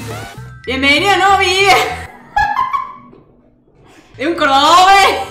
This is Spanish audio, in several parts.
Bienvenido, Novi. Es un cordobés.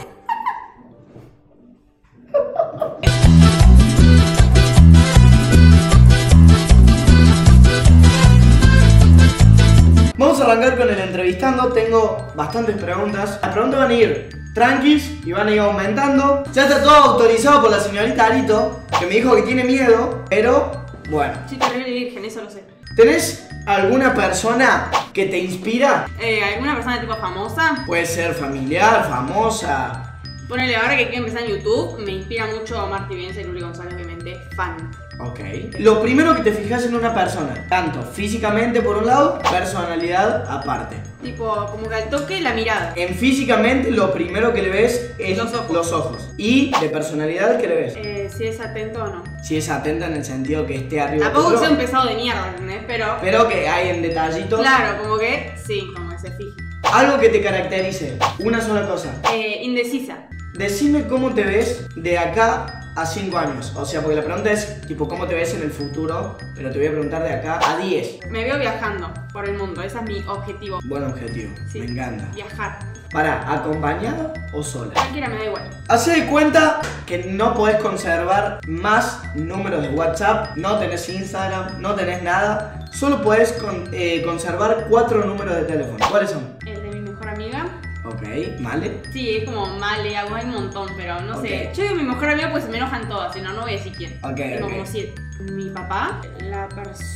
Vamos a arrancar con el entrevistando. Tengo bastantes preguntas. Las preguntas van a ir tranquis y van a ir aumentando. Ya está todo autorizado por la señorita Arito, que me dijo que tiene miedo, pero bueno. Soy terrible virgen, eso lo sé. ¿Tenés alguna persona que te inspira? ¿Alguna persona tipo famosa? Puede ser familiar, famosa. Ponele, ahora que quiero empezar en YouTube, me inspira mucho Marty Bienza y Luli González, obviamente, fan. Ok. Lo primero que te fijas en una persona, tanto físicamente por un lado, personalidad aparte. Tipo, como que al toque la mirada. En físicamente lo primero que le ves es Los ojos. Y de personalidad, ¿qué le ves? Si es atento o no. Si es atenta en el sentido que esté arriba. Tampoco que sea un pesado de mierda, ¿entendés? Pero que hay en detallitos. Claro, como que sí, como que se fije. Algo que te caracterice, una sola cosa. Indecisa. Decime cómo te ves de acá a 5 años. O sea, porque la pregunta es, tipo, ¿cómo te ves en el futuro? Pero te voy a preguntar de acá a 10. Me veo viajando por el mundo, ese es mi objetivo. Buen objetivo, Sí. me encanta. Viajar. Para, ¿acompañada o sola? Cualquiera, me da igual. Hacé de cuenta que no podés conservar más números de WhatsApp, no tenés Instagram, no tenés nada. Solo podés conservar 4 números de teléfono. ¿Cuáles son? El de mi mejor amiga. Ok, ¿vale? Sí, es como Male, hay un montón, pero no sé. Ok. Yo digo mi mejor amiga pues se me enojan todas, si no, no voy a decir quién. Ok, Tengo ok. como 7. Mi papá, la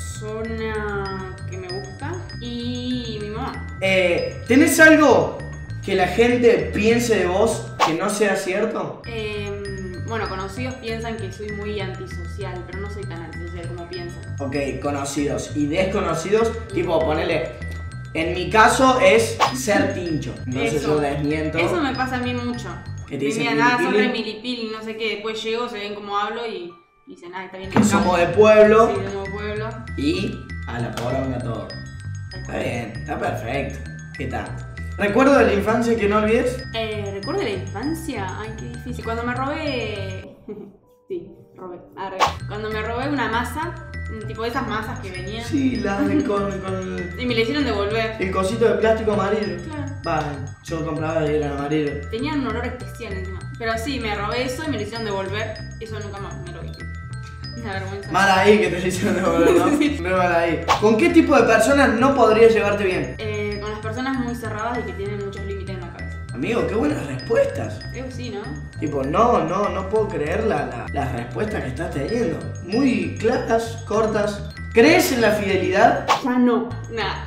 persona que me gusta y mi mamá. ¿Tenés algo que la gente piense de vos que no sea cierto? Bueno, conocidos piensan que soy muy antisocial, pero no soy tan antisocial como piensan. Ok, conocidos y desconocidos, tipo, ponele. En mi caso es ser tincho. No sé si yo desmiento. Eso me pasa a mí mucho. ¿Qué te Me dicen, miran, nada, milipili? sobre milipili, no sé qué. Después llego, se ven cómo hablo y dicen, está bien. Que somos de pueblo. Sí, de nuevo pueblo. Y a la poronga todo. Está bien, está perfecto. ¿Qué tal? ¿Recuerdo de la infancia que no olvides? ¿Recuerdo de la infancia? Ay, qué difícil. Cuando me robé... sí, robé. Arre. Cuando me robé una masa, tipo de esas masas que venían. Sí, la de con Y me la hicieron devolver. el cosito de plástico amarillo. Claro. Va, yo compraba y era amarillo. Tenían un olor especial encima. Pero sí, me robé eso y me lo hicieron devolver. Eso nunca más me lo vi. Una vergüenza. Mal ahí que te hicieron devolver, ¿no? Sí. Muy mal ahí. ¿Con qué tipo de personas no podrías llevarte bien? Con las personas muy cerradas y que tienen muchos límites en la cabeza. Amigo, qué buenas respuestas. Sí, ¿no? Tipo, no puedo creer las respuestas que estás teniendo. Muy claras, cortas. ¿Crees en la fidelidad? Ya no. Nada.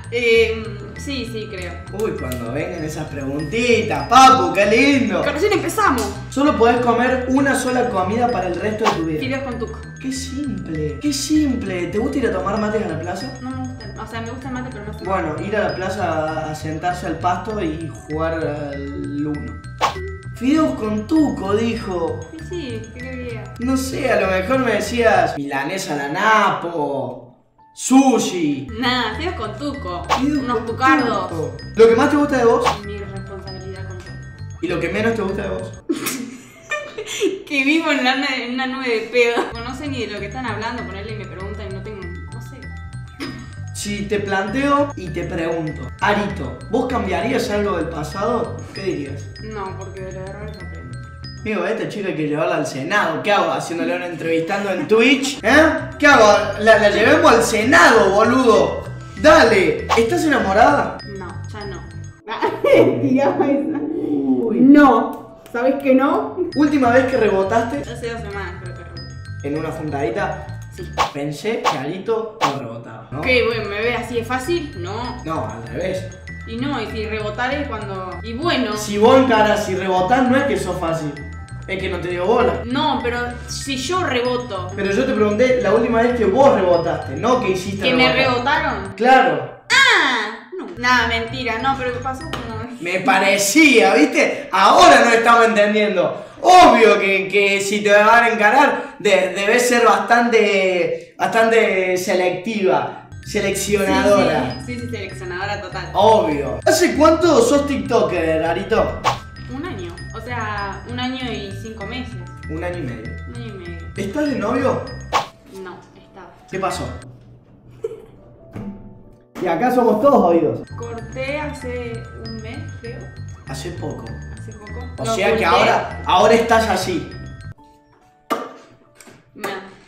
Sí, creo. Uy, cuando vengan esas preguntitas, papu, qué lindo. Que recién empezamos. Solo podés comer una sola comida para el resto de tu vida. Fideos con tuco. Qué simple, qué simple. ¿Te gusta ir a tomar mates a la plaza? No me gustan. O sea, me gusta el mate, pero no sé. Bueno, ir a la plaza a sentarse al pasto y jugar al uno. Fideos con tuco, dijo. Sí, ¿qué quería? No sé, a lo mejor me decías milanesa a la napo, sushi. Nada, fideos con tuco. Fideos Unos con tucardos. tuco. Lo que más te gusta de vos Mi responsabilidad con todo. y lo que menos te gusta de vos. Que vivo en una nube de pedo. No sé ni de lo que están hablando, ponerle y me preguntan y no tengo. No sé. Si te planteo y te pregunto, Arito, ¿vos cambiarías algo del pasado? ¿Qué dirías? No, porque de los errores aprendo. Amigo, esta chica hay que llevarla al Senado. ¿Qué hago? ¿Haciéndole una entrevistando en Twitch? ¿Qué hago? La llevemos al Senado, boludo. Dale. ¿Estás enamorada? No, ya no. Tiraba esa. No. ¿Sabes que no? Última vez que rebotaste Hace 2 semanas creo que reboté. en una juntadita, Sí. pensé que Arito no rebotaba, ¿no? ¿Qué? Bueno, ¿me ve así de fácil? No. No, al revés. Y no, y si rebotar es cuando. Y bueno. Si vos encarás y rebotás, no es que sos fácil. Es que no te dio bola. No, pero si yo reboto. Pero yo te pregunté la última vez que vos rebotaste, no que hiciste ¿Que me rebotar. rebotaron? Claro. ¡Ah! No. Nada, mentira, no, pero ¿qué pasó? No. Me parecía, ¿viste? Ahora no estamos entendiendo. Obvio que si te van a encarar, debes ser bastante selectiva, seleccionadora. Sí, seleccionadora total. Obvio. ¿Hace cuánto sos TikToker, Arito? 1 año. O sea, 1 año y 5 meses. 1 año y medio. 1 año y medio. ¿Estás de novio? No, estaba. ¿Qué pasó? Y acá somos todos oídos. Corté hace un mes, creo. Hace poco. Hace poco. O Lo sea que oculté. ahora estás así. No.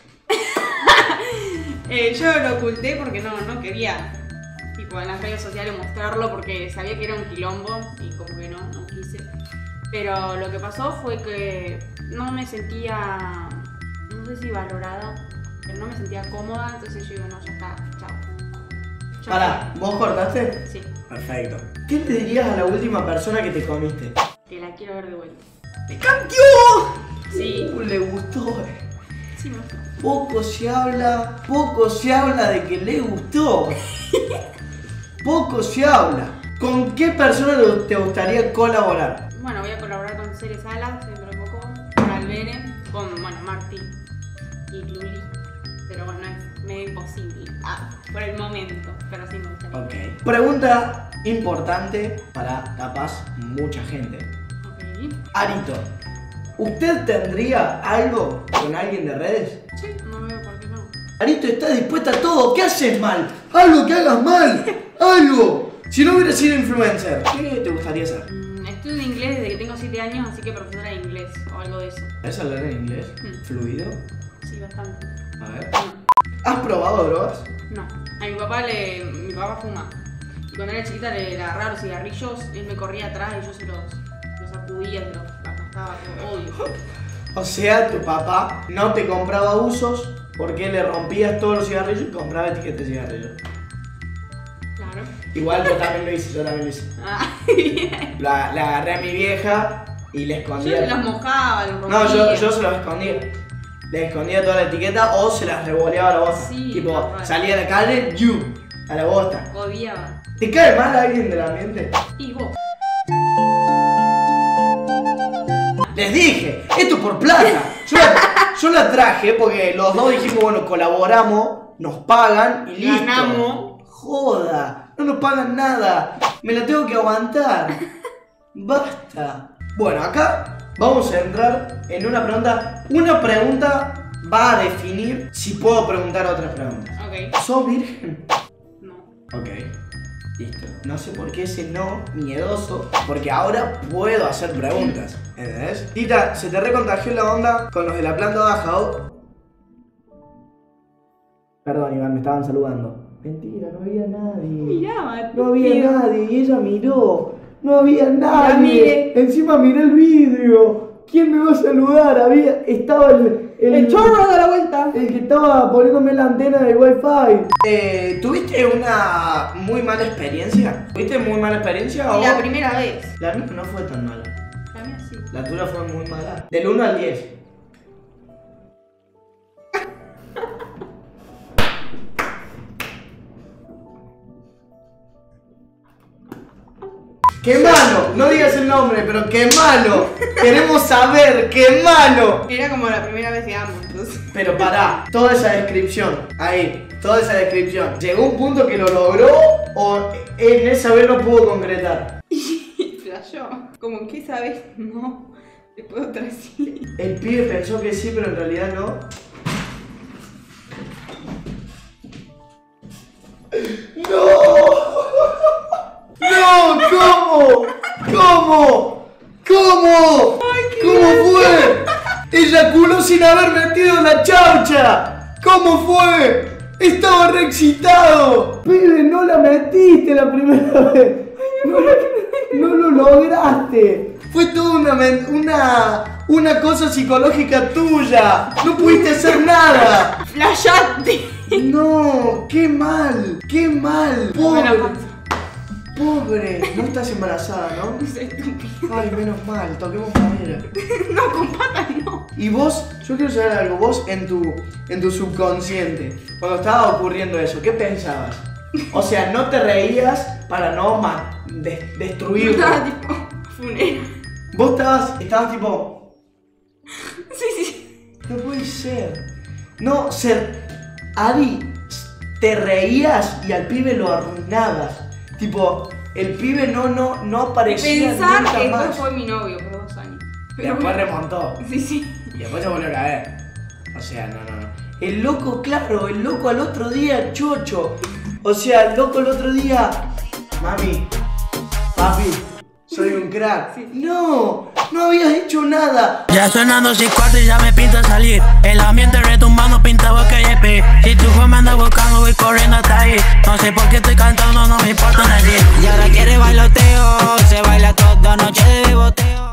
Yo lo oculté porque no quería, tipo, en las redes sociales mostrarlo porque sabía que era un quilombo y como que no quise. Pero lo que pasó fue que no me sentía, no sé si valorada, pero no me sentía cómoda, entonces yo digo, no, ya está, chao. Ya Pará, ¿vos cortaste? fue. Sí, Perfecto. ¿Qué le dirías a la última persona que te comiste? que la quiero ver de vuelta. ¡Me cambió! Sí, Le gustó. sí me gustó. Poco se habla de que le gustó. Poco se habla. ¿Con qué persona te gustaría colaborar? Bueno, voy a colaborar con Ceres Salas dentro de poco, con Albene, con, bueno, Martín y Luli. Pero bueno, es medio imposible por el momento, pero sí me gustaría. Ok. Pregunta importante para capaz mucha gente. Ok. Arito, ¿usted tendría algo con alguien de redes? Sí, no veo por qué no. Arito está dispuesta a todo. ¿Qué haces mal? Algo que hagas mal. Algo. Si no hubieras sido influencer, ¿qué te gustaría hacer? Estudio inglés desde que tengo 7 años, así que profesora de inglés o algo de eso. ¿Sabes hablar en inglés? ¿Fluido? Sí, bastante. A ver. No, ¿Has probado drogas? no. A mi papá fuma. Y cuando era chiquita le agarraba los cigarrillos, él me corría atrás y yo se los sacudía, se los aplastaba, yo odio. O sea, tu papá no te compraba usos porque le rompías todos los cigarrillos y compraba etiquetas de cigarrillos. Claro. Igual yo también lo hice, Ah, La agarré a mi vieja y le yo escondía. se las mojaba, los rompía. No, yo se los escondía. Le escondía toda la etiqueta o se las revoleaba a la bosta. Sí, Tipo, normal. salía a la calle, a la bosta. Odiaba. ¿Te cae mal alguien del ambiente? Y vos. Les dije, esto por plata. Yo la traje porque los dos dijimos, bueno, colaboramos, nos pagan y listo. Ganamos. Joda, no nos pagan nada. Me la tengo que aguantar. Basta. Bueno, acá vamos a entrar en una pregunta. Una pregunta va a definir si puedo preguntar otras preguntas. Ok. ¿Sos virgen? No. Ok. Listo. No sé por qué ese no miedoso, porque ahora puedo hacer preguntas. ¿Entendés? Tita, ¿se te recontagió la onda con los de la planta baja? Perdón, Iván, me estaban saludando. Mentira, no había nadie. Miraba. No había nadie y ella miró. No había La nadie. miré. Encima miré el vidrio. ¿Quién me va a saludar? Estaba El chorro da la vuelta. el que estaba poniéndome la antena del wifi. ¿Tuviste una muy mala experiencia? ¿Tuviste muy mala experiencia o...? La primera vez. La mía no fue tan mala. La mía sí. La tuya fue muy mala. Del 1 al 10. ¡Qué malo! No digas el nombre, pero ¡qué malo! Queremos saber, ¡qué malo! Era como la primera vez que amo, entonces. Pero pará, toda esa descripción, ahí, toda esa descripción, ¿llegó un punto que lo logró o en esa vez no pudo concretar? Y flashó. Como que esa vez no. Después otra sí. El pibe pensó que sí, pero en realidad no. ¡No! ¡No! ¿Cómo? ¿Cómo? ¿Cómo? ¿Cómo fue? Eyaculó sin haber metido la chaucha. ¿Cómo fue? Estaba re excitado. Pibe, no la metiste la primera vez. No lo lograste. Fue toda una cosa psicológica tuya. No pudiste hacer nada. ¡Flashaste! No, qué mal, qué mal. No me la Pobre. paso. Pobre, no estás embarazada, ¿no? No sé, estúpido. Ay, menos mal, toquemos madera. No, con patas no. Y vos, yo quiero saber algo, vos en tu subconsciente, cuando estaba ocurriendo eso, ¿qué pensabas? O sea, no te reías para no Yo destruirlo. estaba tipo funera. Vos estabas tipo, Sí, sí. no puede ser. No, Ari, te reías y al pibe lo arruinabas. Tipo, el pibe no aparecía Pensar nunca que más. después fue mi novio por 2 años. Después remontó. Sí, sí. Y después se volvió a caer. O sea, no. El loco, claro, el loco al otro día, chocho. O sea, loco, el otro día, mami, papi, soy un crack. Sí. No habías hecho nada. Ya sonando 6/4 y ya me pinta salir. El ambiente retumbando, pinta boca y EP. Si tu juez me anda buscando, voy corriendo hasta ahí. No sé por qué estoy cantando, no me importa nadie. Y ahora quiere bailoteo, se baila toda noche de boteo.